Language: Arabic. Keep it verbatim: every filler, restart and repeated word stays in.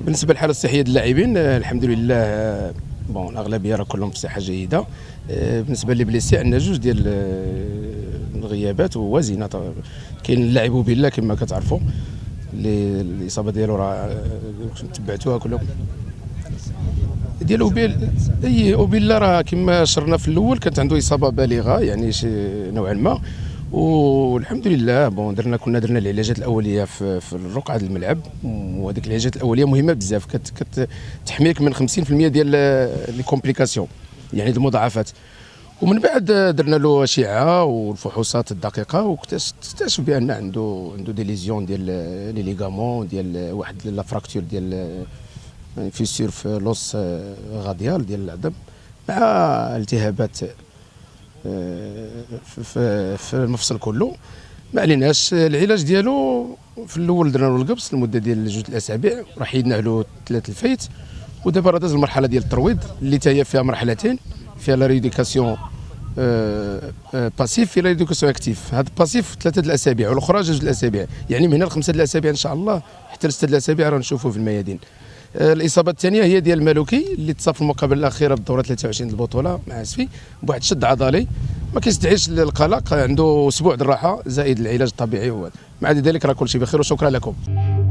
بالنسبه للحاله الصحيه ديال اللاعبين الحمد لله بون الاغلبيه راه كلهم بصحه جيده. بالنسبه لي بليسي عندنا جوج ديال الغيابات ووازنه. كاين اللاعب وبيلا كما كتعرفوا اللي الاصابه ديالو راه تبعتوها كلهم ديال اوبيل. اي اوبيلا راه كما شرنا في الاول كانت عنده اصابه بالغه يعني شي نوعا ما، والحمد لله بون درنا كنا درنا العلاجات الاوليه في, في الرقعه ديال الملعب، وهذيك العلاجات الاوليه مهمه بزاف كتحميك من خمسين بالمئة ديال لي كومبليكاسيون يعني المضاعفات. ومن بعد درنا له اشعه والفحوصات الدقيقه واكتشف بان عنده عنده دي ليزيون ديال لي ليغامون ديال واحد لا فراكتور ديال فيسير في لوس غاديال ديال العظم مع التهابات في, في المفصل كله. ما عليناش العلاج ديالو في الاول درنا له القبص لمده ديال جوج الاسابيع، راح حيدنا له ثلاث الفايت، ودابا راه داز المرحله ديال الترويض اللي تا هي فيها مرحلتين، فيها لا ريديكاسيون باسيف في لا ريديكاسيون اكتيف. هذا باسيف ثلاثه الاسابيع والاخرى جوج الاسابيع، يعني من هنا لخمسه الاسابيع ان شاء الله حتى لسته الاسابيع راه نشوفوه في الميادين. الاصابه الثانيه هي ديال المالوكي اللي تصاب في المقابله الاخيره بالدوره ثلاثة وعشرين البطوله مع اسفي بواحد الشد عضلي ما كيستدعيش القلق، عنده اسبوع د الراحه زائد العلاج الطبيعي، ومع ذلك راه كل شيء بخير وشكرا لكم.